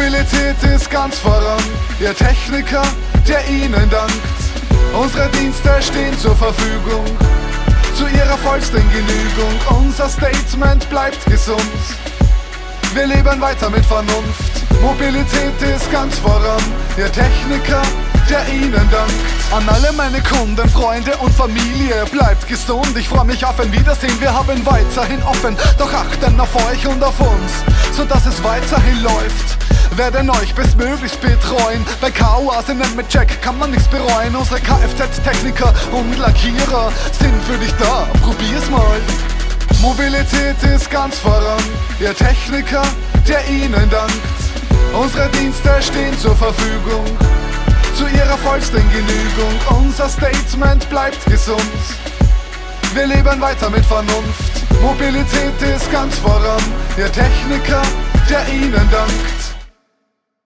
Mobilität ist ganz voran, ihr Techniker, der ihnen dankt. Unsere Dienste stehen zur Verfügung, zu ihrer vollsten Genügung. Unser Statement bleibt gesund, wir leben weiter mit Vernunft. Mobilität ist ganz voran, ihr Techniker, der ihnen dankt. An alle meine Kunden, Freunde und Familie, bleibt gesund. Ich freue mich auf ein Wiedersehen, wir haben weiterhin offen. Doch achten auf euch und auf uns, sodass es weiterhin läuft. Werden euch bestmöglichst betreuen. Bei K.O.-Asinnen mit Jack kann man nichts bereuen. Unsere Kfz-Techniker und Lackierer sind für dich da, probier's mal. Mobilität ist ganz voran, ihr Techniker, der ihnen dankt. Unsere Dienste stehen zur Verfügung, zu ihrer vollsten Genügung. Unser Statement bleibt gesund, wir leben weiter mit Vernunft. Mobilität ist ganz voran, ihr Techniker, der ihnen dankt.